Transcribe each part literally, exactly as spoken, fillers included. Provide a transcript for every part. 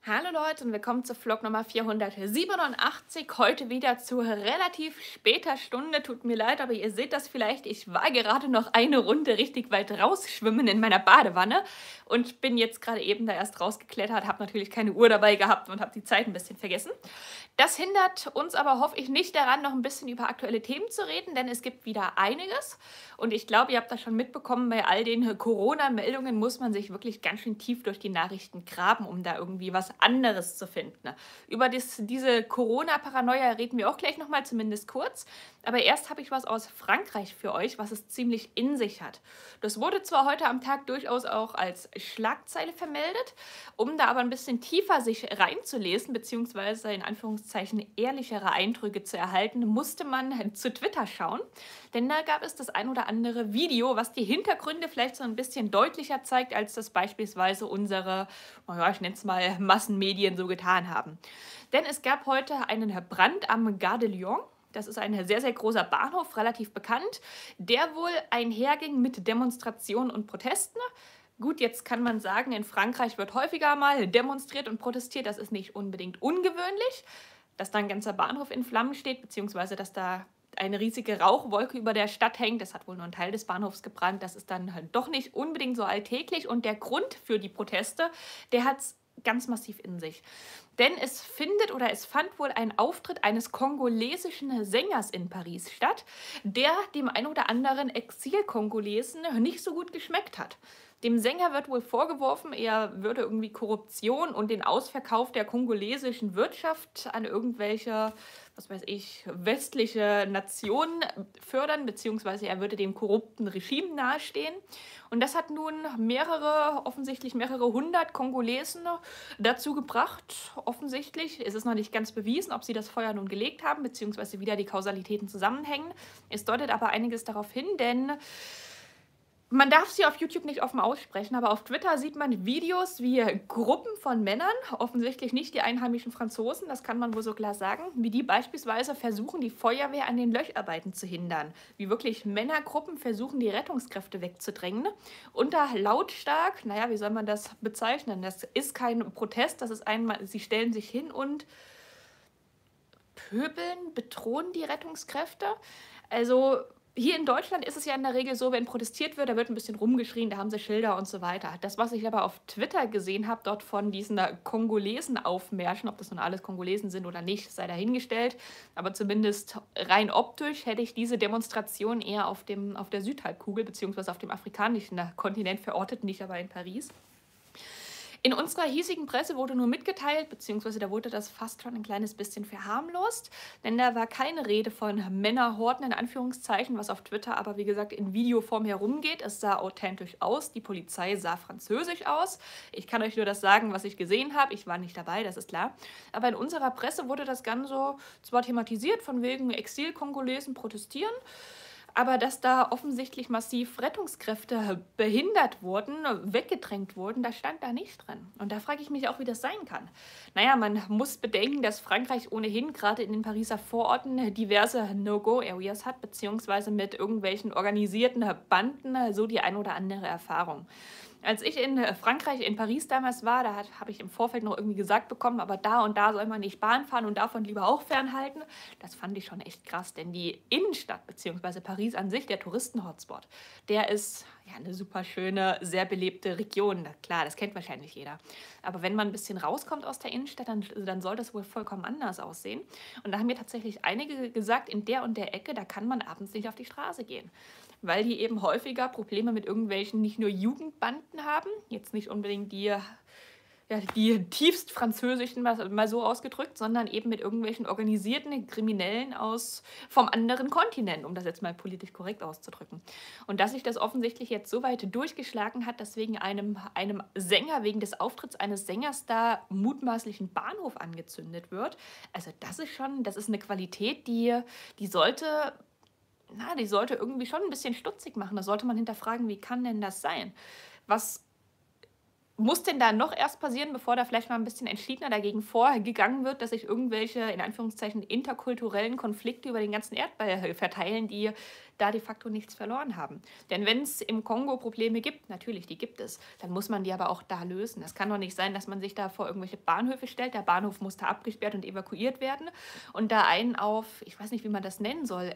Hallo Leute und willkommen zu Vlog Nummer vierhundertsiebenundachtzig. Heute wieder zu relativ später Stunde. Tut mir leid, aber ihr seht das vielleicht. Ich war gerade noch eine Runde richtig weit rausschwimmen in meiner Badewanne und bin jetzt gerade eben da erst rausgeklettert, habe natürlich keine Uhr dabei gehabt und habe die Zeit ein bisschen vergessen. Das hindert uns aber, hoffe ich, nicht daran, noch ein bisschen über aktuelle Themen zu reden, denn es gibt wieder einiges. Und ich glaube, ihr habt das schon mitbekommen, bei all den Corona-Meldungen muss man sich wirklich ganz schön tief durch die Nachrichten graben, um da irgendwie was anderes zu finden. Über das, diese Corona-Paranoia reden wir auch gleich nochmal, zumindest kurz. Aber erst habe ich was aus Frankreich für euch, was es ziemlich in sich hat. Das wurde zwar heute am Tag durchaus auch als Schlagzeile vermeldet, um da aber ein bisschen tiefer sich reinzulesen, beziehungsweise in Anführungszeichen ehrlichere Eindrücke zu erhalten, musste man zu Twitter schauen. Denn da gab es das ein oder andere Video, was die Hintergründe vielleicht so ein bisschen deutlicher zeigt, als das beispielsweise unsere, naja, ich nenne es mal Massenmedien so getan haben. Denn es gab heute einen Brand am Gare de Lyon. Das ist ein sehr, sehr großer Bahnhof, relativ bekannt, der wohl einherging mit Demonstrationen und Protesten. Gut, jetzt kann man sagen, in Frankreich wird häufiger mal demonstriert und protestiert. Das ist nicht unbedingt ungewöhnlich, dass da ein ganzer Bahnhof in Flammen steht, beziehungsweise dass da eine riesige Rauchwolke über der Stadt hängt. Das hat wohl nur ein Teil des Bahnhofs gebrannt. Das ist dann halt doch nicht unbedingt so alltäglich. Und der Grund für die Proteste, der hat es ganz massiv in sich. Denn es findet oder es fand wohl ein Auftritt eines kongolesischen Sängers in Paris statt, der dem ein oder anderen Exil-Kongolesen nicht so gut geschmeckt hat. Dem Sänger wird wohl vorgeworfen, er würde irgendwie Korruption und den Ausverkauf der kongolesischen Wirtschaft an irgendwelche, was weiß ich, westliche Nationen fördern, beziehungsweise er würde dem korrupten Regime nahestehen. Und das hat nun mehrere, offensichtlich mehrere hundert Kongolesen dazu gebracht, offensichtlich, es ist noch nicht ganz bewiesen, ob sie das Feuer nun gelegt haben, beziehungsweise wieder die Kausalitäten zusammenhängen. Es deutet aber einiges darauf hin, denn man darf sie auf YouTube nicht offen aussprechen, aber auf Twitter sieht man Videos, wie Gruppen von Männern, offensichtlich nicht die einheimischen Franzosen, das kann man wohl so klar sagen, wie die beispielsweise versuchen, die Feuerwehr an den Löscharbeiten zu hindern. Wie wirklich Männergruppen versuchen, die Rettungskräfte wegzudrängen. Unter lautstark, naja, wie soll man das bezeichnen? Das ist kein Protest, das ist einmal, sie stellen sich hin und pöbeln, bedrohen die Rettungskräfte. Also hier in Deutschland ist es ja in der Regel so, wenn protestiert wird, da wird ein bisschen rumgeschrien, da haben sie Schilder und so weiter. Das, was ich aber auf Twitter gesehen habe, dort von diesen Kongolesen aufmärschen, ob das nun alles Kongolesen sind oder nicht, sei dahingestellt. Aber zumindest rein optisch hätte ich diese Demonstration eher auf, dem, auf der Südhalbkugel bzw. auf dem afrikanischen Kontinent verortet, nicht aber in Paris. In unserer hiesigen Presse wurde nur mitgeteilt, beziehungsweise da wurde das fast schon ein kleines bisschen verharmlost, denn da war keine Rede von Männerhorden in Anführungszeichen, was auf Twitter aber wie gesagt in Videoform herumgeht. Es sah authentisch aus, die Polizei sah französisch aus. Ich kann euch nur das sagen, was ich gesehen habe. Ich war nicht dabei, das ist klar. Aber in unserer Presse wurde das Ganze zwar thematisiert, von wegen Exil-Kongolesen protestieren, aber dass da offensichtlich massiv Rettungskräfte behindert wurden, weggedrängt wurden, das stand da nicht drin. Und da frage ich mich auch, wie das sein kann. Naja, man muss bedenken, dass Frankreich ohnehin gerade in den Pariser Vororten diverse No-Go-Areas hat, beziehungsweise mit irgendwelchen organisierten Banden so die ein oder andere Erfahrung. Als ich in Frankreich, in Paris damals war, da habe ich im Vorfeld noch irgendwie gesagt bekommen, aber da und da soll man nicht Bahn fahren und davon lieber auch fernhalten. Das fand ich schon echt krass, denn die Innenstadt, beziehungsweise Paris an sich, der Touristen-Hotspot, der ist ja eine super schöne, sehr belebte Region. Klar, das kennt wahrscheinlich jeder. Aber wenn man ein bisschen rauskommt aus der Innenstadt, dann, dann soll das wohl vollkommen anders aussehen. Und da haben mir tatsächlich einige gesagt, in der und der Ecke, da kann man abends nicht auf die Straße gehen, weil die eben häufiger Probleme mit irgendwelchen nicht nur Jugendbanden haben, jetzt nicht unbedingt die, ja, die tiefst französischen, mal, mal so ausgedrückt, sondern eben mit irgendwelchen organisierten Kriminellen aus vom anderen Kontinent, um das jetzt mal politisch korrekt auszudrücken. Und dass sich das offensichtlich jetzt so weit durchgeschlagen hat, dass wegen einem, einem Sänger, wegen des Auftritts eines Sängers da mutmaßlich ein Bahnhof angezündet wird, also das ist schon, das ist eine Qualität, die, die sollte... Na, die sollte irgendwie schon ein bisschen stutzig machen. Da sollte man hinterfragen, wie kann denn das sein? Was muss denn da noch erst passieren, bevor da vielleicht mal ein bisschen entschiedener dagegen vorgegangen wird, dass sich irgendwelche, in Anführungszeichen, interkulturellen Konflikte über den ganzen Erdball verteilen, die da de facto nichts verloren haben. Denn wenn es im Kongo Probleme gibt, natürlich, die gibt es, dann muss man die aber auch da lösen. Es kann doch nicht sein, dass man sich da vor irgendwelche Bahnhöfe stellt, der Bahnhof muss da abgesperrt und evakuiert werden und da einen auf, ich weiß nicht, wie man das nennen soll,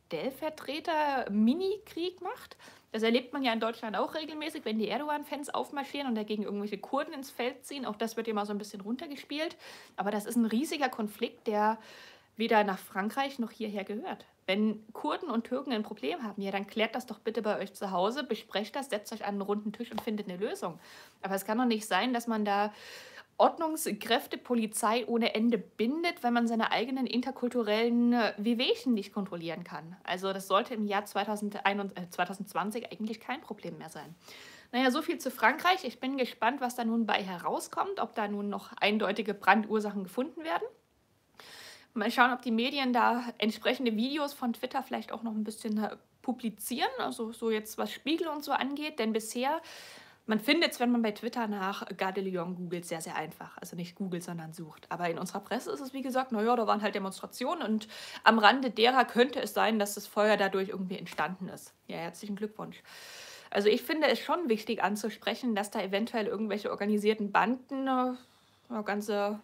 Stellvertreter-Mini-Krieg macht. Das erlebt man ja in Deutschland auch regelmäßig, wenn die Erdogan-Fans aufmarschieren und dagegen irgendwelche Kurden ins Feld ziehen. Auch das wird immer so ein bisschen runtergespielt. Aber das ist ein riesiger Konflikt, der weder nach Frankreich noch hierher gehört. Wenn Kurden und Türken ein Problem haben, ja, dann klärt das doch bitte bei euch zu Hause, besprecht das, setzt euch an einen runden Tisch und findet eine Lösung. Aber es kann doch nicht sein, dass man da Ordnungskräfte, Polizei ohne Ende bindet, wenn man seine eigenen interkulturellen äh, Wehwehchen nicht kontrollieren kann. Also das sollte im Jahr zweitausendeinundzwanzig, äh, zweitausendzwanzig eigentlich kein Problem mehr sein. Naja, so viel zu Frankreich. Ich bin gespannt, was da nun bei herauskommt, ob da nun noch eindeutige Brandursachen gefunden werden. Mal schauen, ob die Medien da entsprechende Videos von Twitter vielleicht auch noch ein bisschen äh, publizieren, also so jetzt was Spiegel und so angeht, denn bisher, man findet es, wenn man bei Twitter nach Gare de Lyon googelt, sehr, sehr einfach. Also nicht googelt, sondern sucht. Aber in unserer Presse ist es, wie gesagt, naja, da waren halt Demonstrationen und am Rande derer könnte es sein, dass das Feuer dadurch irgendwie entstanden ist. Ja, herzlichen Glückwunsch. Also ich finde es schon wichtig anzusprechen, dass da eventuell irgendwelche organisierten Banden äh, ganze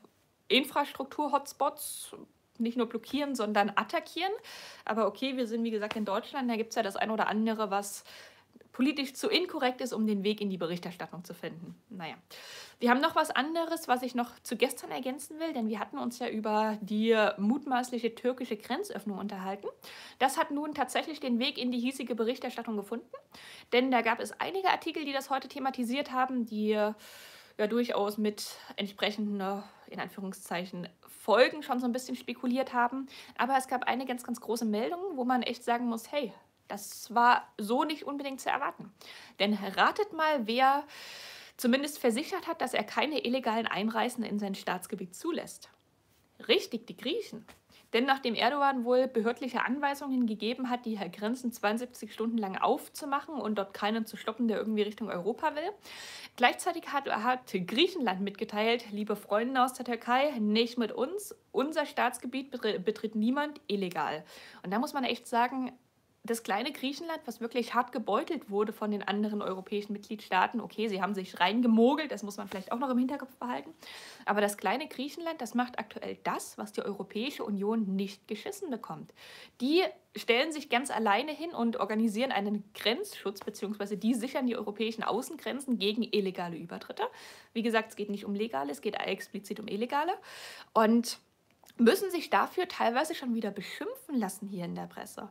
Infrastruktur-Hotspots nicht nur blockieren, sondern attackieren. Aber okay, wir sind wie gesagt in Deutschland, da gibt es ja das ein oder andere, was politisch zu inkorrekt ist, um den Weg in die Berichterstattung zu finden. Naja, wir haben noch was anderes, was ich noch zu gestern ergänzen will, denn wir hatten uns ja über die mutmaßliche türkische Grenzöffnung unterhalten. Das hat nun tatsächlich den Weg in die hiesige Berichterstattung gefunden, denn da gab es einige Artikel, die das heute thematisiert haben, die ja durchaus mit entsprechenden, in Anführungszeichen, Folgen schon so ein bisschen spekuliert haben. Aber es gab eine ganz, ganz große Meldung, wo man echt sagen muss, hey, das war so nicht unbedingt zu erwarten. Denn ratet mal, wer zumindest versichert hat, dass er keine illegalen Einreisen in sein Staatsgebiet zulässt. Richtig, die Griechen. Denn nachdem Erdogan wohl behördliche Anweisungen gegeben hat, die Grenzen zweiundsiebzig Stunden lang aufzumachen und dort keinen zu stoppen, der irgendwie Richtung Europa will, gleichzeitig hat, hat Griechenland mitgeteilt, liebe Freunde aus der Türkei, nicht mit uns, unser Staatsgebiet betritt niemand illegal. Und da muss man echt sagen, das kleine Griechenland, was wirklich hart gebeutelt wurde von den anderen europäischen Mitgliedstaaten, okay, sie haben sich reingemogelt, das muss man vielleicht auch noch im Hinterkopf behalten, aber das kleine Griechenland, das macht aktuell das, was die Europäische Union nicht geschissen bekommt. Die stellen sich ganz alleine hin und organisieren einen Grenzschutz, beziehungsweise die sichern die europäischen Außengrenzen gegen illegale Übertritte. Wie gesagt, es geht nicht um legale, es geht explizit um illegale und müssen sich dafür teilweise schon wieder beschimpfen lassen hier in der Presse.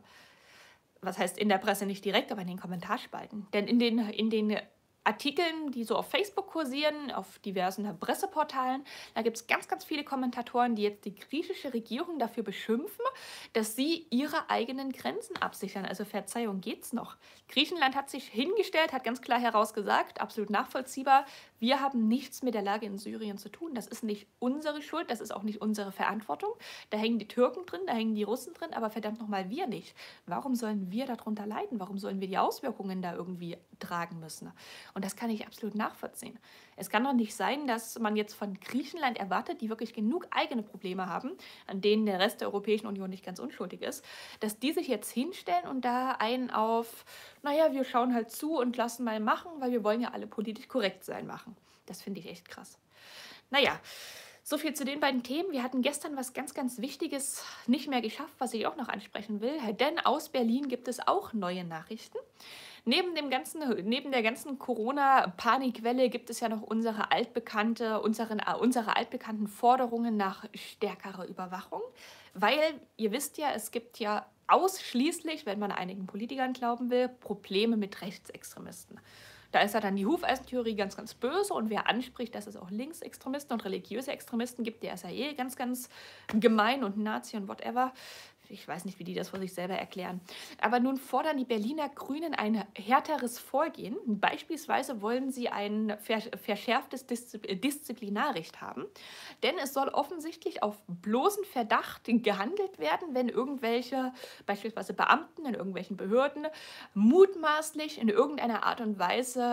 Was heißt in der Presse nicht direkt, aber in den Kommentarspalten. Denn in den, in den Artikeln, die so auf Facebook kursieren, auf diversen Presseportalen, da gibt es ganz, ganz viele Kommentatoren, die jetzt die griechische Regierung dafür beschimpfen, dass sie ihre eigenen Grenzen absichern. Also Verzeihung, geht's noch. Griechenland hat sich hingestellt, hat ganz klar herausgesagt, absolut nachvollziehbar, wir haben nichts mit der Lage in Syrien zu tun. Das ist nicht unsere Schuld, das ist auch nicht unsere Verantwortung. Da hängen die Türken drin, da hängen die Russen drin, aber verdammt nochmal wir nicht. Warum sollen wir darunter leiden? Warum sollen wir die Auswirkungen da irgendwie tragen müssen? Und das kann ich absolut nachvollziehen. Es kann doch nicht sein, dass man jetzt von Griechenland erwartet, die wirklich genug eigene Probleme haben, an denen der Rest der Europäischen Union nicht ganz unschuldig ist, dass die sich jetzt hinstellen und da einen auf, naja, wir schauen halt zu und lassen mal machen, weil wir wollen ja alle politisch korrekt sein machen. Das finde ich echt krass. Naja, so viel zu den beiden Themen. Wir hatten gestern was ganz, ganz Wichtiges nicht mehr geschafft, was ich auch noch ansprechen will, denn aus Berlin gibt es auch neue Nachrichten. Neben, dem ganzen, neben der ganzen Corona-Panikwelle gibt es ja noch unsere, altbekannte, unseren, unsere altbekannten Forderungen nach stärkerer Überwachung, weil ihr wisst ja, es gibt ja ausschließlich, wenn man einigen Politikern glauben will, Probleme mit Rechtsextremisten. Da ist ja dann die Hufeisentheorie ganz, ganz böse und wer anspricht, dass es auch Linksextremisten und religiöse Extremisten gibt, der ist ja eh ganz, ganz gemein und Nazi und whatever. Ich weiß nicht, wie die das vor sich selber erklären. Aber nun fordern die Berliner Grünen ein härteres Vorgehen. Beispielsweise wollen sie ein verschärftes Disziplinarrecht haben. Denn es soll offensichtlich auf bloßen Verdacht gehandelt werden, wenn irgendwelche, beispielsweise Beamten in irgendwelchen Behörden, mutmaßlich in irgendeiner Art und Weise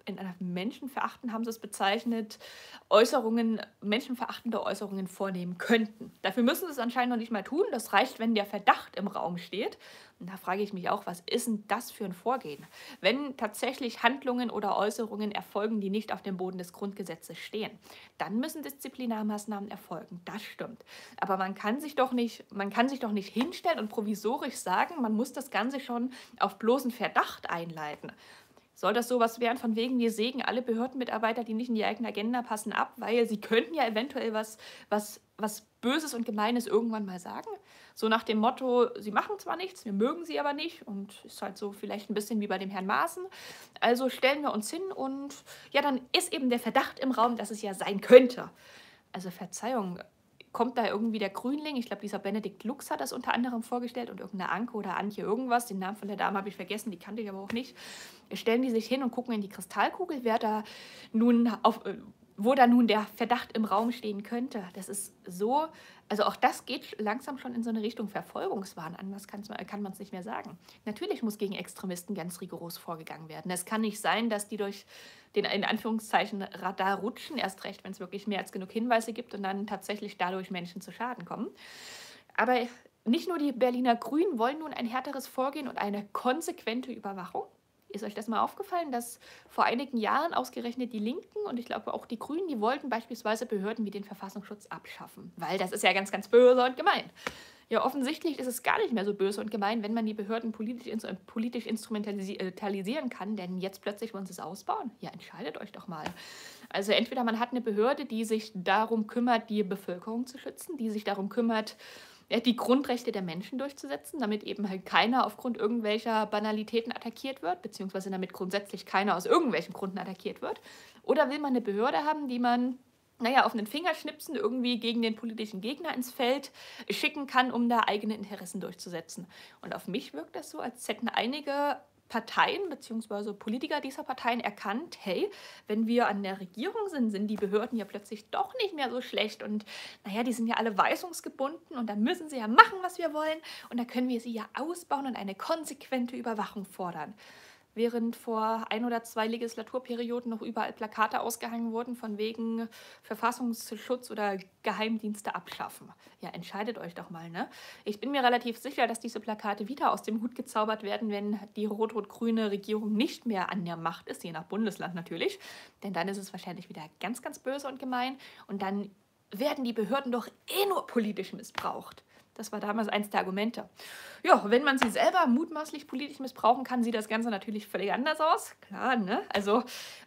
in einer menschenverachtend, haben sie es bezeichnet, Äußerungen, menschenverachtende Äußerungen vornehmen könnten. Dafür müssen sie es anscheinend noch nicht mal tun. Das reicht, wenn der Verdacht im Raum steht. Und da frage ich mich auch, was ist denn das für ein Vorgehen? Wenn tatsächlich Handlungen oder Äußerungen erfolgen, die nicht auf dem Boden des Grundgesetzes stehen, dann müssen Disziplinarmaßnahmen erfolgen. Das stimmt. Aber man kann sich doch nicht, man kann sich doch nicht hinstellen und provisorisch sagen, man muss das Ganze schon auf bloßen Verdacht einleiten. Soll das sowas werden von wegen, wir sägen alle Behördenmitarbeiter, die nicht in die eigene Agenda passen, ab, weil sie könnten ja eventuell was, was, was Böses und Gemeines irgendwann mal sagen? So nach dem Motto, sie machen zwar nichts, wir mögen sie aber nicht, und ist halt so vielleicht ein bisschen wie bei dem Herrn Maaßen. Also stellen wir uns hin und ja, dann ist eben der Verdacht im Raum, dass es ja sein könnte. Also Verzeihung, kommt da irgendwie der Grünling, ich glaube, dieser Benedikt Lux hat das unter anderem vorgestellt und irgendeine Anke oder Antje irgendwas, den Namen von der Dame habe ich vergessen, die kannte ich aber auch nicht. Stellen die sich hin und gucken in die Kristallkugel, wer da nun auf, wo da nun der Verdacht im Raum stehen könnte. Das ist so, also auch das geht langsam schon in so eine Richtung Verfolgungswahn. Anders kann man es nicht mehr sagen. Natürlich muss gegen Extremisten ganz rigoros vorgegangen werden. Es kann nicht sein, dass die durch den in Anführungszeichen Radar rutschen, erst recht, wenn es wirklich mehr als genug Hinweise gibt und dann tatsächlich dadurch Menschen zu Schaden kommen. Aber nicht nur die Berliner Grünen wollen nun ein härteres Vorgehen und eine konsequente Überwachung. Ist euch das mal aufgefallen, dass vor einigen Jahren ausgerechnet die Linken und ich glaube auch die Grünen, die wollten beispielsweise Behörden wie den Verfassungsschutz abschaffen? Weil das ist ja ganz, ganz böse und gemein. Ja, offensichtlich ist es gar nicht mehr so böse und gemein, wenn man die Behörden politisch, politisch instrumentalisieren kann, denn jetzt plötzlich wollen sie es ausbauen. Ja, entscheidet euch doch mal. Also entweder man hat eine Behörde, die sich darum kümmert, die Bevölkerung zu schützen, die sich darum kümmert, die Grundrechte der Menschen durchzusetzen, damit eben halt keiner aufgrund irgendwelcher Banalitäten attackiert wird, beziehungsweise damit grundsätzlich keiner aus irgendwelchen Gründen attackiert wird. Oder will man eine Behörde haben, die man, naja, auf einen Fingerschnipsen irgendwie gegen den politischen Gegner ins Feld schicken kann, um da eigene Interessen durchzusetzen. Und auf mich wirkt das so, als hätten einige Parteien bzw. Politiker dieser Parteien erkannt, hey, wenn wir an der Regierung sind, sind die Behörden ja plötzlich doch nicht mehr so schlecht und naja, die sind ja alle weisungsgebunden und da müssen sie ja machen, was wir wollen und da können wir sie ja ausbauen und eine konsequente Überwachung fordern. Während vor ein oder zwei Legislaturperioden noch überall Plakate ausgehangen wurden von wegen Verfassungsschutz oder Geheimdienste abschaffen. Ja, entscheidet euch doch mal, ne? Ich bin mir relativ sicher, dass diese Plakate wieder aus dem Hut gezaubert werden, wenn die rot-rot-grüne Regierung nicht mehr an der Macht ist, je nach Bundesland natürlich. Denn dann ist es wahrscheinlich wieder ganz, ganz böse und gemein und dann werden die Behörden doch eh nur politisch missbraucht. Das war damals eins der Argumente. Ja, wenn man sie selber mutmaßlich politisch missbrauchen kann, sieht das Ganze natürlich völlig anders aus. Klar, ne? Also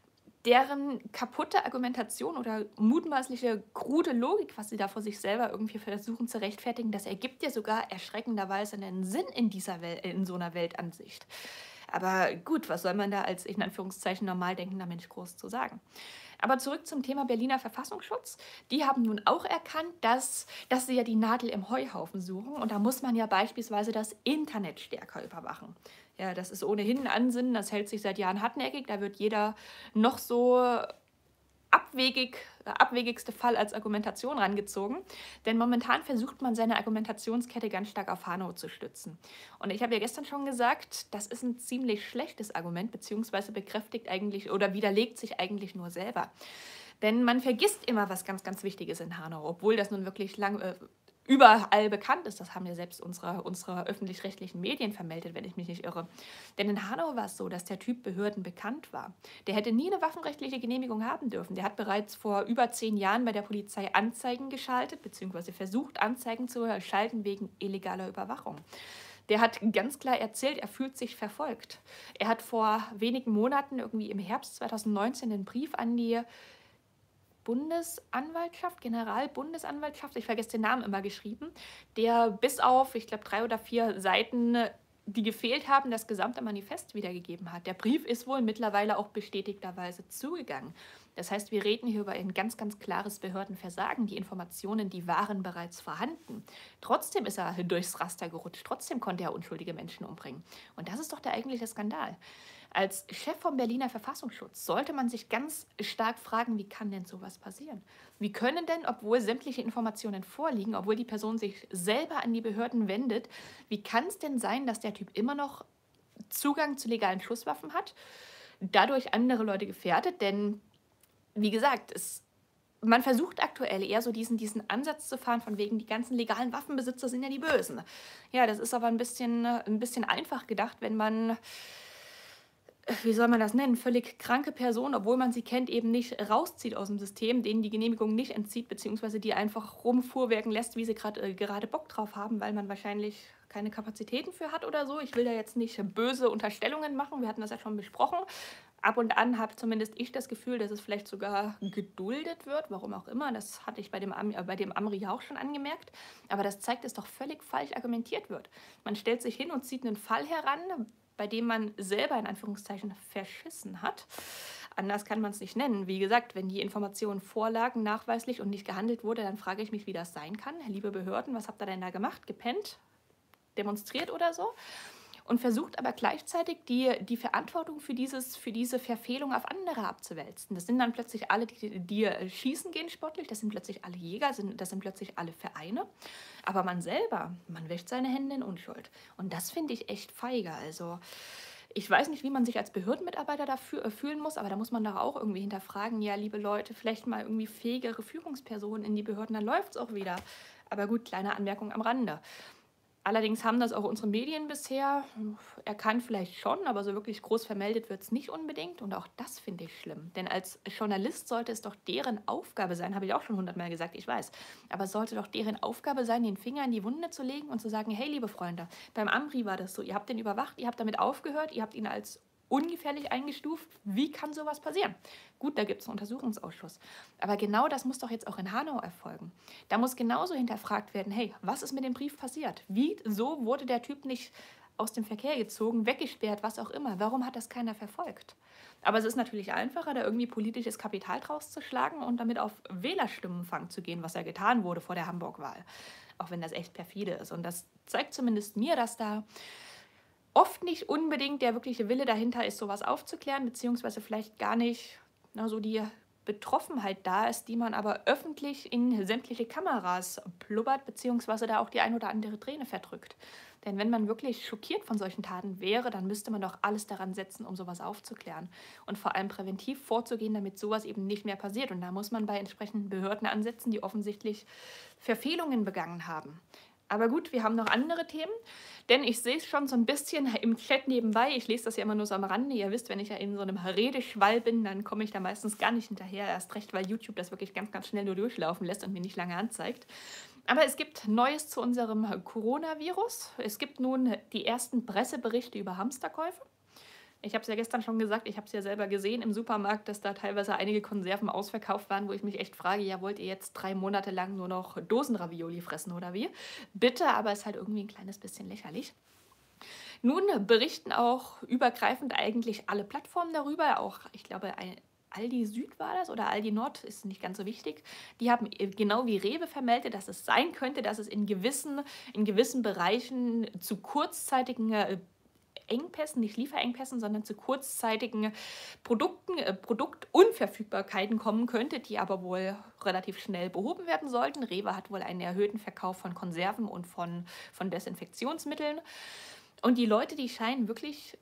deren kaputte Argumentation oder mutmaßliche krude Logik, was sie da vor sich selber irgendwie versuchen zu rechtfertigen, das ergibt ja sogar erschreckenderweise einen Sinn in dieser Welt, in so einer Weltansicht. Aber gut, was soll man da als in Anführungszeichen normal denkender Mensch groß zu sagen? Aber zurück zum Thema Berliner Verfassungsschutz. Die haben nun auch erkannt, dass, dass sie ja die Nadel im Heuhaufen suchen. Und da muss man ja beispielsweise das Internet stärker überwachen. Ja, das ist ohnehin ein Ansinnen, das hält sich seit Jahren hartnäckig. Da wird jeder noch so abwegig, abwegigste Fall als Argumentation rangezogen. Denn momentan versucht man seine Argumentationskette ganz stark auf Hanau zu stützen. Und ich habe ja gestern schon gesagt, das ist ein ziemlich schlechtes Argument, beziehungsweise bekräftigt eigentlich oder widerlegt sich eigentlich nur selber. Denn man vergisst immer was ganz, ganz Wichtiges in Hanau, obwohl das nun wirklich lang, äh, überall bekannt ist. Das haben ja selbst unsere, unsere öffentlich-rechtlichen Medien vermeldet, wenn ich mich nicht irre. Denn in Hanau war es so, dass der Typ Behörden bekannt war. Der hätte nie eine waffenrechtliche Genehmigung haben dürfen. Der hat bereits vor über zehn Jahren bei der Polizei Anzeigen geschaltet, beziehungsweise versucht, Anzeigen zu schalten wegen illegaler Überwachung. Der hat ganz klar erzählt, er fühlt sich verfolgt. Er hat vor wenigen Monaten, irgendwie im Herbst zweitausendneunzehn, einen Brief an die Bundesanwaltschaft, Generalbundesanwaltschaft, ich vergesse den Namen immer, geschrieben, der bis auf, ich glaube, drei oder vier Seiten, die gefehlt haben, das gesamte Manifest wiedergegeben hat. Der Brief ist wohl mittlerweile auch bestätigterweise zugegangen. Das heißt, wir reden hier über ein ganz, ganz klares Behördenversagen. Die Informationen, die waren bereits vorhanden. Trotzdem ist er durchs Raster gerutscht. Trotzdem konnte er unschuldige Menschen umbringen. Und das ist doch der eigentliche Skandal. Als Chef vom Berliner Verfassungsschutz sollte man sich ganz stark fragen, wie kann denn sowas passieren? Wie können denn, obwohl sämtliche Informationen vorliegen, obwohl die Person sich selber an die Behörden wendet, wie kann es denn sein, dass der Typ immer noch Zugang zu legalen Schusswaffen hat? dadurch andere Leute gefährdet, denn wie gesagt, es, man versucht aktuell eher so diesen, diesen Ansatz zu fahren, von wegen, die ganzen legalen Waffenbesitzer sind ja die Bösen. Ja, das ist aber ein bisschen, ein bisschen einfach gedacht, wenn man, wie soll man das nennen, völlig kranke Personen, obwohl man sie kennt, eben nicht rauszieht aus dem System, denen die Genehmigung nicht entzieht, beziehungsweise die einfach rumfuhrwerken lässt, wie sie grad, äh, gerade Bock drauf haben, weil man wahrscheinlich keine Kapazitäten für hat oder so. Ich will da jetzt nicht böse Unterstellungen machen, wir hatten das ja schon besprochen. Ab und an habe zumindest ich das Gefühl, dass es vielleicht sogar geduldet wird, warum auch immer. Das hatte ich bei dem, Am äh, bei dem Amri auch schon angemerkt. Aber das zeigt, dass doch völlig falsch argumentiert wird. Man stellt sich hin und zieht einen Fall heran, bei dem man selber in Anführungszeichen verschissen hat. Anders kann man es nicht nennen. Wie gesagt, wenn die Informationen vorlagen, nachweislich und nicht gehandelt wurde, dann frage ich mich, wie das sein kann. Liebe Behörden, was habt ihr denn da gemacht? Gepennt? Demonstriert oder so? Und versucht aber gleichzeitig die, die Verantwortung für, dieses, für diese Verfehlung auf andere abzuwälzen. Das sind dann plötzlich alle, die, die schießen gehen sportlich, das sind plötzlich alle Jäger, das sind plötzlich alle Vereine. Aber man selber, man wäscht seine Hände in Unschuld. Und das finde ich echt feige. Also ich weiß nicht, wie man sich als Behördenmitarbeiter dafür äh, fühlen muss, aber da muss man doch auch irgendwie hinterfragen, ja, liebe Leute, vielleicht mal irgendwie fähigere Führungspersonen in die Behörden, dann läuft es auch wieder. Aber gut, kleine Anmerkung am Rande. Allerdings haben das auch unsere Medien bisher erkannt, vielleicht schon, aber so wirklich groß vermeldet wird es nicht unbedingt. Und auch das finde ich schlimm. Denn als Journalist sollte es doch deren Aufgabe sein, habe ich auch schon hundertmal gesagt, ich weiß, aber es sollte doch deren Aufgabe sein, den Finger in die Wunde zu legen und zu sagen, hey, liebe Freunde, beim Amri war das so, ihr habt den überwacht, ihr habt damit aufgehört, ihr habt ihn als ungefährlich eingestuft. Wie kann sowas passieren? Gut, da gibt es einen Untersuchungsausschuss. Aber genau das muss doch jetzt auch in Hanau erfolgen. Da muss genauso hinterfragt werden, hey, was ist mit dem Brief passiert? Wieso wurde der Typ nicht aus dem Verkehr gezogen, weggesperrt, was auch immer? Warum hat das keiner verfolgt? Aber es ist natürlich einfacher, da irgendwie politisches Kapital draus zu schlagen und damit auf Wählerstimmenfang zu gehen, was ja getan wurde vor der Hamburg-Wahl. Auch wenn das echt perfide ist. Und das zeigt zumindest mir, dass da oft nicht unbedingt der wirkliche Wille dahinter ist, sowas aufzuklären, beziehungsweise vielleicht gar nicht na, so die Betroffenheit da ist, die man aber öffentlich in sämtliche Kameras blubbert, beziehungsweise da auch die ein oder andere Träne verdrückt. Denn wenn man wirklich schockiert von solchen Taten wäre, dann müsste man doch alles daran setzen, um sowas aufzuklären und vor allem präventiv vorzugehen, damit sowas eben nicht mehr passiert. Und da muss man bei entsprechenden Behörden ansetzen, die offensichtlich Verfehlungen begangen haben. Aber gut, wir haben noch andere Themen, denn ich sehe es schon so ein bisschen im Chat nebenbei. Ich lese das ja immer nur so am Rande. Ihr wisst, wenn ich ja in so einem Redeschwall bin, dann komme ich da meistens gar nicht hinterher. Erst recht, weil YouTube das wirklich ganz, ganz schnell nur durchlaufen lässt und mir nicht lange anzeigt. Aber es gibt Neues zu unserem Coronavirus. Es gibt nun die ersten Presseberichte über Hamsterkäufe. Ich habe es ja gestern schon gesagt, ich habe es ja selber gesehen im Supermarkt, dass da teilweise einige Konserven ausverkauft waren, wo ich mich echt frage, ja, wollt ihr jetzt drei Monate lang nur noch Dosenravioli fressen oder wie? Bitte, aber es ist halt irgendwie ein kleines bisschen lächerlich. Nun berichten auch übergreifend eigentlich alle Plattformen darüber, auch, ich glaube, ein Aldi Süd war das oder Aldi Nord, ist nicht ganz so wichtig. Die haben genau wie Rewe vermeldet, dass es sein könnte, dass es in gewissen, in gewissen Bereichen zu kurzzeitigen äh, Engpässen, nicht Lieferengpässen, sondern zu kurzzeitigen Produkten, äh, Produktunverfügbarkeiten kommen könnte, die aber wohl relativ schnell behoben werden sollten. Rewe hat wohl einen erhöhten Verkauf von Konserven und von, von Desinfektionsmitteln. Und die Leute, die scheinen wirklich,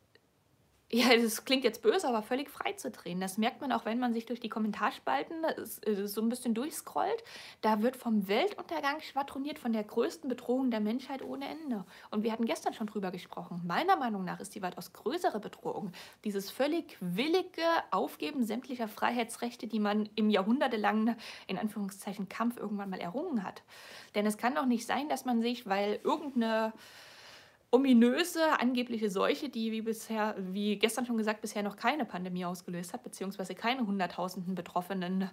ja, das klingt jetzt böse, aber völlig frei zu drehen. Das merkt man auch, wenn man sich durch die Kommentarspalten so ein bisschen durchscrollt. Da wird vom Weltuntergang schwadroniert, von der größten Bedrohung der Menschheit ohne Ende. Und wir hatten gestern schon drüber gesprochen. Meiner Meinung nach ist die weitaus größere Bedrohung dieses völlig willige Aufgeben sämtlicher Freiheitsrechte, die man im jahrhundertelangen, in Anführungszeichen, Kampf irgendwann mal errungen hat. Denn es kann doch nicht sein, dass man sich, weil irgendeine ominöse angebliche Seuche, die wie bisher, wie gestern schon gesagt, bisher noch keine Pandemie ausgelöst hat, beziehungsweise keine hunderttausenden Betroffenen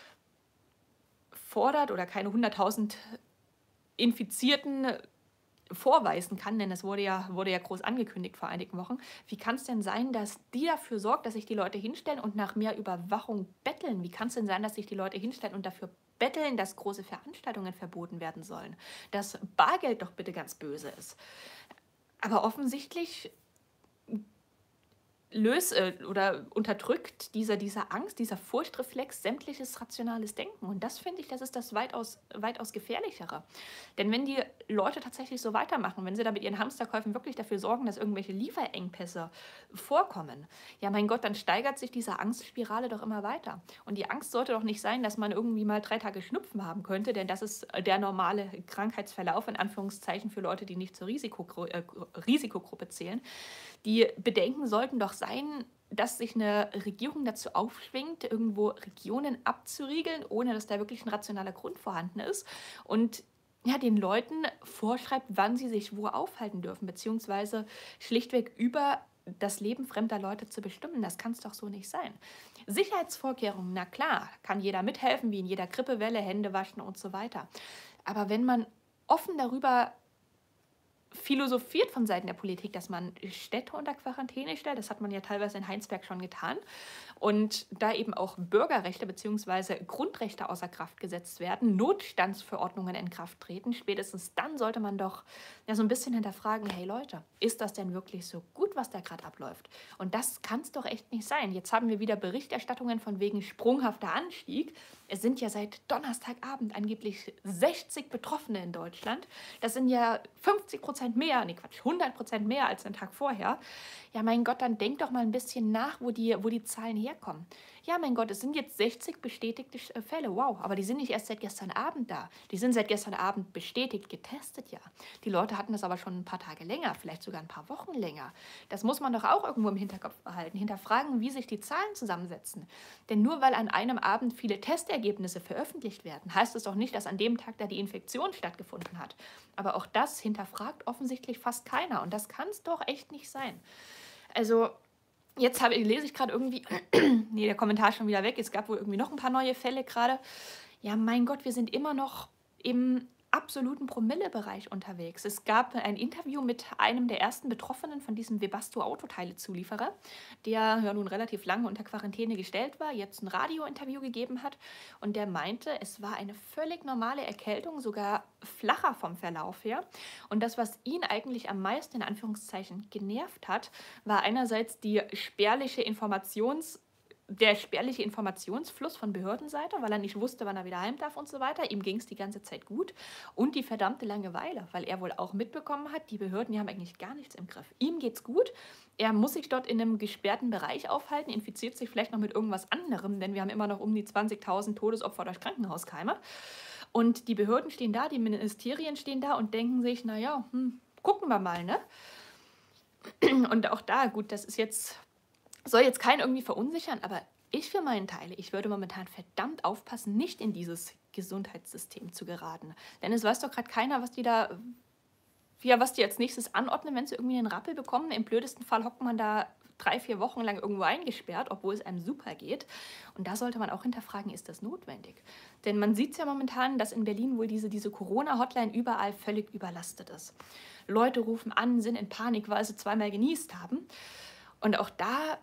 fordert oder keine hunderttausend Infizierten vorweisen kann, denn es wurde ja, wurde ja groß angekündigt vor einigen Wochen. Wie kann es denn sein, dass die dafür sorgt, dass sich die Leute hinstellen und nach mehr Überwachung betteln? Wie kann es denn sein, dass sich die Leute hinstellen und dafür betteln, dass große Veranstaltungen verboten werden sollen? Dass Bargeld doch bitte ganz böse ist. Aber offensichtlich löst äh, oder unterdrückt dieser, dieser Angst, dieser Furchtreflex sämtliches rationales Denken. Und das finde ich, das ist das weitaus, weitaus gefährlichere. Denn wenn die Leute tatsächlich so weitermachen, wenn sie da mit ihren Hamsterkäufen wirklich dafür sorgen, dass irgendwelche Lieferengpässe vorkommen, ja mein Gott, dann steigert sich diese Angstspirale doch immer weiter. Und die Angst sollte doch nicht sein, dass man irgendwie mal drei Tage Schnupfen haben könnte, denn das ist der normale Krankheitsverlauf, in Anführungszeichen, für Leute, die nicht zur Risikogru äh, Risikogruppe zählen. Die Bedenken sollten doch sein, dass sich eine Regierung dazu aufschwingt, irgendwo Regionen abzuriegeln, ohne dass da wirklich ein rationaler Grund vorhanden ist und ja, den Leuten vorschreibt, wann sie sich wo aufhalten dürfen, beziehungsweise schlichtweg über das Leben fremder Leute zu bestimmen. Das kann es doch so nicht sein. Sicherheitsvorkehrungen, na klar, kann jeder mithelfen, wie in jeder Grippewelle, Hände waschen und so weiter. Aber wenn man offen darüber philosophiert von Seiten der Politik, dass man Städte unter Quarantäne stellt. Das hat man ja teilweise in Heinsberg schon getan. Und da eben auch Bürgerrechte bzw. Grundrechte außer Kraft gesetzt werden, Notstandsverordnungen in Kraft treten, spätestens dann sollte man doch ja so ein bisschen hinterfragen, hey Leute, ist das denn wirklich so gut, was da gerade abläuft? Und das kann es doch echt nicht sein. Jetzt haben wir wieder Berichterstattungen von wegen sprunghafter Anstieg. Es sind ja seit Donnerstagabend angeblich sechzig Betroffene in Deutschland. Das sind ja fünfzig Prozent mehr, nee Quatsch, hundert Prozent mehr als den Tag vorher. Ja, mein Gott, dann denk doch mal ein bisschen nach, wo die, wo die Zahlen herkommen. Ja, mein Gott, es sind jetzt sechzig bestätigte Fälle, wow, aber die sind nicht erst seit gestern Abend da. Die sind seit gestern Abend bestätigt, getestet, ja. Die Leute hatten das aber schon ein paar Tage länger, vielleicht sogar ein paar Wochen länger. Das muss man doch auch irgendwo im Hinterkopf behalten, hinterfragen, wie sich die Zahlen zusammensetzen. Denn nur weil an einem Abend viele Testergebnisse veröffentlicht werden, heißt es doch nicht, dass an dem Tag da die Infektion stattgefunden hat. Aber auch das hinterfragt offensichtlich fast keiner und das kann es doch echt nicht sein. Also jetzt habe, lese ich gerade irgendwie, nee, der Kommentar ist schon wieder weg, es gab wohl irgendwie noch ein paar neue Fälle gerade. Ja, mein Gott, wir sind immer noch im absoluten Promillebereich unterwegs. Es gab ein Interview mit einem der ersten Betroffenen von diesem Webasto-Autoteile-Zulieferer, der ja nun relativ lange unter Quarantäne gestellt war, jetzt ein Radiointerview gegeben hat und der meinte, es war eine völlig normale Erkältung, sogar flacher vom Verlauf her. Und das, was ihn eigentlich am meisten in Anführungszeichen genervt hat, war einerseits die spärliche Informations- der spärliche Informationsfluss von Behördenseite, weil er nicht wusste, wann er wieder heim darf und so weiter. Ihm ging es die ganze Zeit gut. Und die verdammte Langeweile, weil er wohl auch mitbekommen hat, die Behörden, die haben eigentlich gar nichts im Griff. Ihm geht's gut. Er muss sich dort in einem gesperrten Bereich aufhalten, infiziert sich vielleicht noch mit irgendwas anderem, denn wir haben immer noch um die zwanzigtausend Todesopfer durch Krankenhauskeime. Und die Behörden stehen da, die Ministerien stehen da und denken sich, naja, hm, gucken wir mal, ne? Und auch da, gut, das ist jetzt... soll jetzt keinen irgendwie verunsichern, aber ich für meinen Teil, ich würde momentan verdammt aufpassen, nicht in dieses Gesundheitssystem zu geraten. Denn es weiß doch gerade keiner, was die da, ja, was die als nächstes anordnen, wenn sie irgendwie einen Rappel bekommen. Im blödesten Fall hockt man da drei, vier Wochen lang irgendwo eingesperrt, obwohl es einem super geht. Und da sollte man auch hinterfragen, ist das notwendig? Denn man sieht es ja momentan, dass in Berlin wohl diese, diese Corona-Hotline überall völlig überlastet ist. Leute rufen an, sind in Panik, weil sie zweimal genießt haben. Und auch da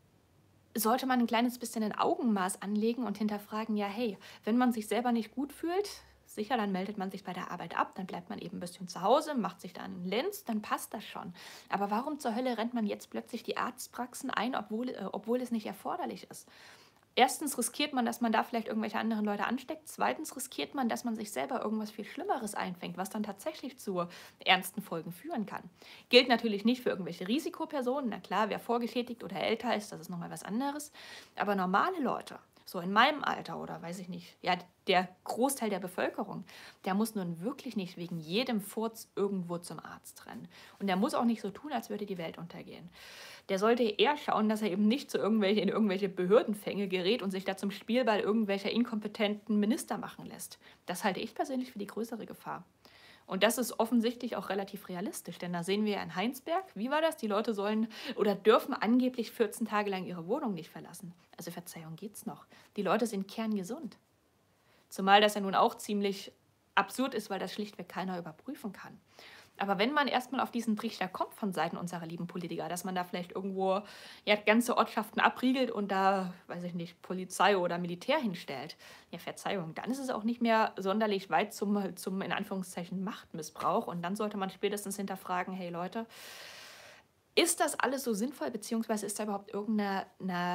sollte man ein kleines bisschen ein Augenmaß anlegen und hinterfragen, ja hey, wenn man sich selber nicht gut fühlt, sicher, dann meldet man sich bei der Arbeit ab, dann bleibt man eben ein bisschen zu Hause, macht sich da einen Lenz, dann passt das schon. Aber warum zur Hölle rennt man jetzt plötzlich die Arztpraxen ein, obwohl, äh, obwohl es nicht erforderlich ist? Erstens riskiert man, dass man da vielleicht irgendwelche anderen Leute ansteckt. Zweitens riskiert man, dass man sich selber irgendwas viel Schlimmeres einfängt, was dann tatsächlich zu ernsten Folgen führen kann. Gilt natürlich nicht für irgendwelche Risikopersonen. Na klar, wer vorgeschädigt oder älter ist, das ist nochmal was anderes. Aber normale Leute, so in meinem Alter oder weiß ich nicht, ja, der Großteil der Bevölkerung, der muss nun wirklich nicht wegen jedem Furz irgendwo zum Arzt rennen. Und der muss auch nicht so tun, als würde die Welt untergehen. Der sollte eher schauen, dass er eben nicht zu irgendwelche, in irgendwelche Behördenfänge gerät und sich da zum Spielball irgendwelcher inkompetenten Minister machen lässt. Das halte ich persönlich für die größere Gefahr. Und das ist offensichtlich auch relativ realistisch, denn da sehen wir ja in Heinsberg, wie war das? Die Leute sollen oder dürfen angeblich vierzehn Tage lang ihre Wohnung nicht verlassen. Also Verzeihung, geht's noch. Die Leute sind kerngesund. Zumal das ja nun auch ziemlich absurd ist, weil das schlichtweg keiner überprüfen kann. Aber wenn man erstmal auf diesen Trichter kommt von Seiten unserer lieben Politiker, dass man da vielleicht irgendwo ja, ganze Ortschaften abriegelt und da, weiß ich nicht, Polizei oder Militär hinstellt, ja, Verzeihung, dann ist es auch nicht mehr sonderlich weit zum, zum in Anführungszeichen, Machtmissbrauch. Und dann sollte man spätestens hinterfragen, hey Leute, Ist das alles so sinnvoll, beziehungsweise ist da überhaupt irgendein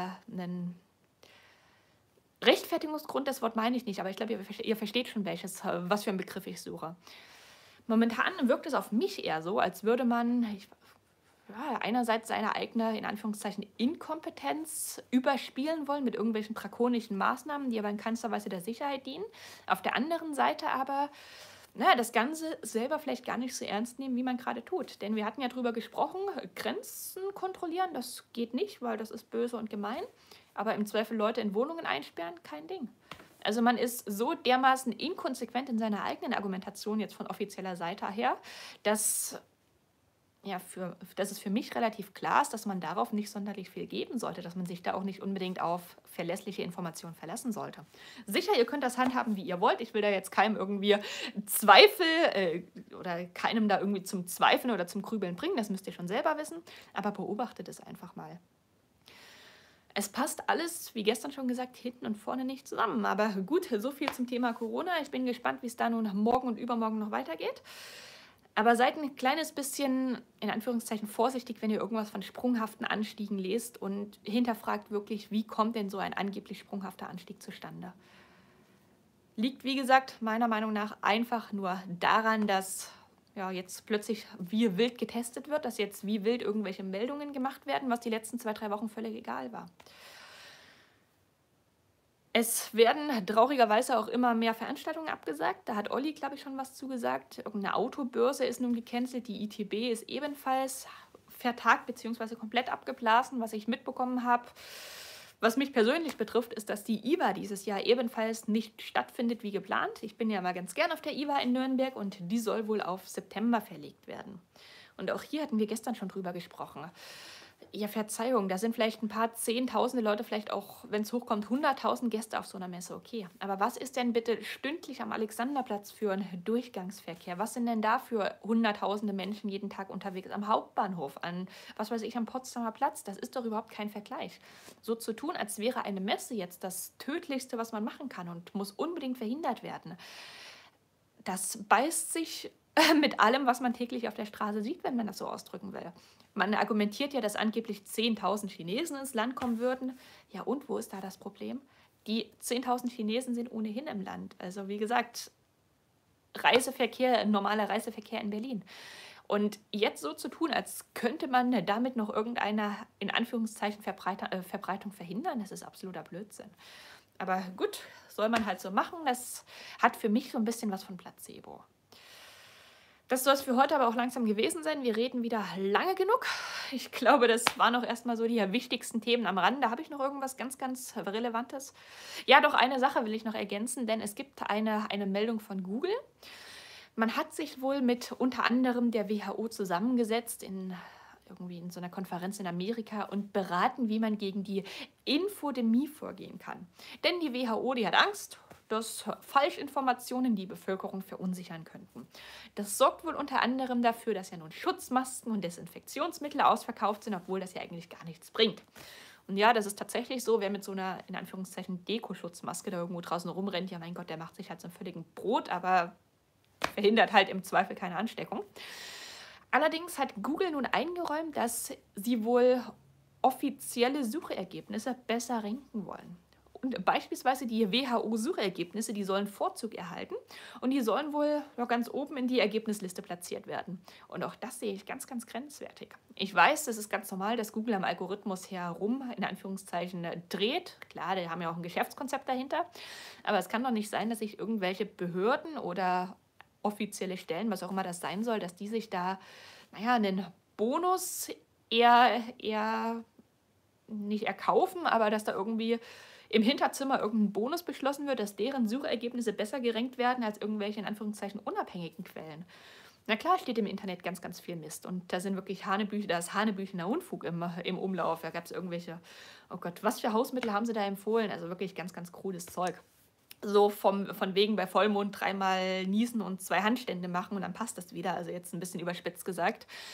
Rechtfertigungsgrund? Das Wort meine ich nicht, aber ich glaube, ihr, ihr versteht schon, welches, was für einen Begriff ich suche. Momentan wirkt es auf mich eher so, als würde man ich, ja, einerseits seine eigene, in Anführungszeichen, Inkompetenz überspielen wollen mit irgendwelchen drakonischen Maßnahmen, die aber in keinster Weise der Sicherheit dienen. Auf der anderen Seite aber naja, das Ganze selber vielleicht gar nicht so ernst nehmen, wie man gerade tut. Denn wir hatten ja drüber gesprochen, Grenzen kontrollieren, das geht nicht, weil das ist böse und gemein. Aber im Zweifel Leute in Wohnungen einsperren, kein Ding. Also man ist so dermaßen inkonsequent in seiner eigenen Argumentation jetzt von offizieller Seite her, dass, ja, für, dass es für mich relativ klar ist, dass man darauf nicht sonderlich viel geben sollte, dass man sich da auch nicht unbedingt auf verlässliche Informationen verlassen sollte. Sicher, ihr könnt das handhaben, wie ihr wollt. Ich will da jetzt keinem irgendwie Zweifel äh, oder keinem da irgendwie zum Zweifeln oder zum Grübeln bringen, das müsst ihr schon selber wissen, aber beobachtet es einfach mal. Es passt alles, wie gestern schon gesagt, hinten und vorne nicht zusammen. Aber gut, so viel zum Thema Corona. Ich bin gespannt, wie es da nun morgen und übermorgen noch weitergeht. Aber seid ein kleines bisschen, in Anführungszeichen, vorsichtig, wenn ihr irgendwas von sprunghaften Anstiegen lest und hinterfragt wirklich, wie kommt denn so ein angeblich sprunghafter Anstieg zustande. Liegt, wie gesagt, meiner Meinung nach einfach nur daran, dass ja, jetzt plötzlich wie wild getestet wird, dass jetzt wie wild irgendwelche Meldungen gemacht werden, was die letzten zwei, drei Wochen völlig egal war. Es werden traurigerweise auch immer mehr Veranstaltungen abgesagt. Da hat Olli, glaube ich, schon was zugesagt. Irgendeine Autobörse ist nun gecancelt. Die I T B ist ebenfalls vertagt bzw. komplett abgeblasen. Was ich mitbekommen habe, was mich persönlich betrifft, ist, dass die I W A dieses Jahr ebenfalls nicht stattfindet wie geplant. Ich bin ja mal ganz gern auf der I W A in Nürnberg und die soll wohl auf September verlegt werden. Und auch hier hatten wir gestern schon drüber gesprochen. Ja, Verzeihung, da sind vielleicht ein paar Zehntausende Leute, vielleicht auch, wenn es hochkommt, hunderttausend Gäste auf so einer Messe, okay. Aber was ist denn bitte stündlich am Alexanderplatz für ein Durchgangsverkehr? Was sind denn da für hunderttausende Menschen jeden Tag unterwegs am Hauptbahnhof, an, was weiß ich, am Potsdamer Platz? Das ist doch überhaupt kein Vergleich. So zu tun, als wäre eine Messe jetzt das Tödlichste, was man machen kann und muss unbedingt verhindert werden, das beißt sich mit allem, was man täglich auf der Straße sieht, wenn man das so ausdrücken will. Man argumentiert ja, dass angeblich zehntausend Chinesen ins Land kommen würden. Ja, und wo ist da das Problem? Die zehntausend Chinesen sind ohnehin im Land. Also wie gesagt, Reiseverkehr, normaler Reiseverkehr in Berlin. Und jetzt so zu tun, als könnte man damit noch irgendeine, in Anführungszeichen, Verbreitung, äh, Verbreitung verhindern, das ist absoluter Blödsinn. Aber gut, soll man halt so machen. Das hat für mich so ein bisschen was von Placebo. Das soll es für heute aber auch langsam gewesen sein. Wir reden wieder lange genug. Ich glaube, das waren auch erstmal so die wichtigsten Themen am Rande. Da habe ich noch irgendwas ganz, ganz Relevantes. Ja, doch eine Sache will ich noch ergänzen, denn es gibt eine, eine Meldung von Google. Man hat sich wohl mit unter anderem der W H O zusammengesetzt in irgendwie in so einer Konferenz in Amerika und beraten, wie man gegen die Infodemie vorgehen kann. Denn die W H O, die hat Angst, dass Falschinformationen die Bevölkerung verunsichern könnten. Das sorgt wohl unter anderem dafür, dass ja nun Schutzmasken und Desinfektionsmittel ausverkauft sind, obwohl das ja eigentlich gar nichts bringt. Und ja, das ist tatsächlich so, wer mit so einer, in Anführungszeichen, Deko-Schutzmaske da irgendwo draußen rumrennt, ja mein Gott, der macht sich halt so einen völligen Brot, aber verhindert halt im Zweifel keine Ansteckung. Allerdings hat Google nun eingeräumt, dass sie wohl offizielle Suchergebnisse besser ranken wollen. Und beispielsweise die W H O-Suchergebnisse, die sollen Vorzug erhalten und die sollen wohl noch ganz oben in die Ergebnisliste platziert werden. Und auch das sehe ich ganz, ganz grenzwertig. Ich weiß, das ist ganz normal, dass Google am Algorithmus herum, in Anführungszeichen, dreht. Klar, die haben ja auch ein Geschäftskonzept dahinter. Aber es kann doch nicht sein, dass sich irgendwelche Behörden oder offizielle Stellen, was auch immer das sein soll, dass die sich da, naja, einen Bonus eher, eher nicht erkaufen, aber dass da irgendwie im Hinterzimmer irgendein Bonus beschlossen wird, dass deren Suchergebnisse besser gerankt werden als irgendwelche, in Anführungszeichen, unabhängigen Quellen. Na klar steht im Internet ganz, ganz viel Mist und da sind wirklich Hanebüchen, da ist Hanebüchener Unfug im, im Umlauf. Da gab es irgendwelche, oh Gott, was für Hausmittel haben sie da empfohlen? Also wirklich ganz, ganz krudes Zeug. So vom, von wegen bei Vollmond dreimal niesen und zwei Handstände machen und dann passt das wieder. Also jetzt ein bisschen überspitzt gesagt.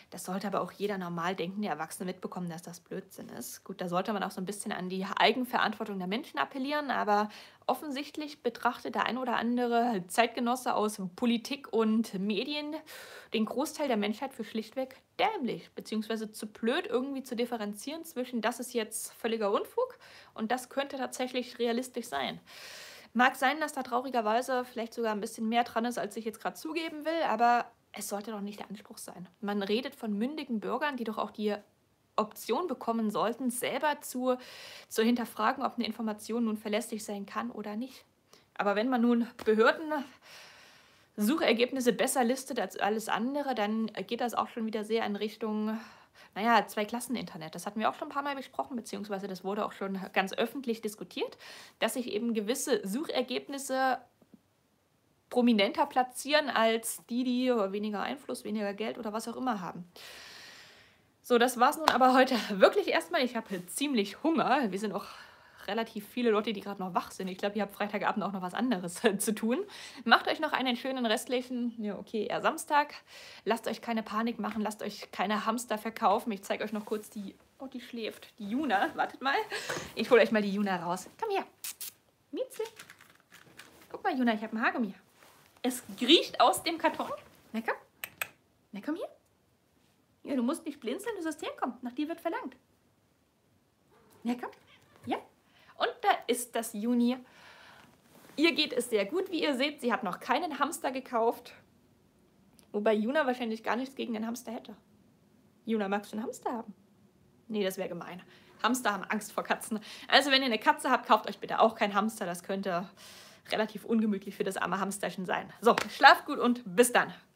Das sollte aber auch jeder normal denkende Erwachsene mitbekommen, dass das Blödsinn ist. Gut, da sollte man auch so ein bisschen an die Eigenverantwortung der Menschen appellieren, aber offensichtlich betrachtet der ein oder andere Zeitgenosse aus Politik und Medien den Großteil der Menschheit für schlichtweg dämlich, beziehungsweise zu blöd irgendwie zu differenzieren zwischen das ist jetzt völliger Unfug und das könnte tatsächlich realistisch sein. Mag sein, dass da traurigerweise vielleicht sogar ein bisschen mehr dran ist, als ich jetzt gerade zugeben will, aber es sollte doch nicht der Anspruch sein. Man redet von mündigen Bürgern, die doch auch die Option bekommen sollten, selber zu, zu hinterfragen, ob eine Information nun verlässlich sein kann oder nicht. Aber wenn man nun Behörden Suchergebnisse besser listet als alles andere, dann geht das auch schon wieder sehr in Richtung, naja, Zwei-Klassen-Internet. Das hatten wir auch schon ein paar Mal besprochen, beziehungsweise das wurde auch schon ganz öffentlich diskutiert, dass sich eben gewisse Suchergebnisse prominenter platzieren als die, die weniger Einfluss, weniger Geld oder was auch immer haben. So, das war es nun aber heute wirklich erstmal. Ich habe ziemlich Hunger. Wir sind auch relativ viele Leute, die gerade noch wach sind. Ich glaube, ihr habt Freitagabend auch noch was anderes zu tun. Macht euch noch einen schönen restlichen, ja okay, eher Samstag. Lasst euch keine Panik machen, lasst euch keine Hamster verkaufen. Ich zeige euch noch kurz die, oh, die schläft, die Juna. Wartet mal. Ich hole euch mal die Juna raus. Komm her. Mietze. Guck mal, Juna, ich habe ein Haargummi. Es riecht aus dem Karton. Na komm. Na komm hier. Ja, du musst nicht blinzeln, du sollst herkommen. Nach dir wird verlangt. Na komm. Ja. Und da ist das Juni. Ihr geht es sehr gut, wie ihr seht. Sie hat noch keinen Hamster gekauft. Wobei Juna wahrscheinlich gar nichts gegen den Hamster hätte. Juna, magst du einen Hamster haben? Nee, das wäre gemein. Hamster haben Angst vor Katzen. Also wenn ihr eine Katze habt, kauft euch bitte auch keinen Hamster. Das könnte relativ ungemütlich für das arme Hamsterchen sein. So, schlaft gut und bis dann.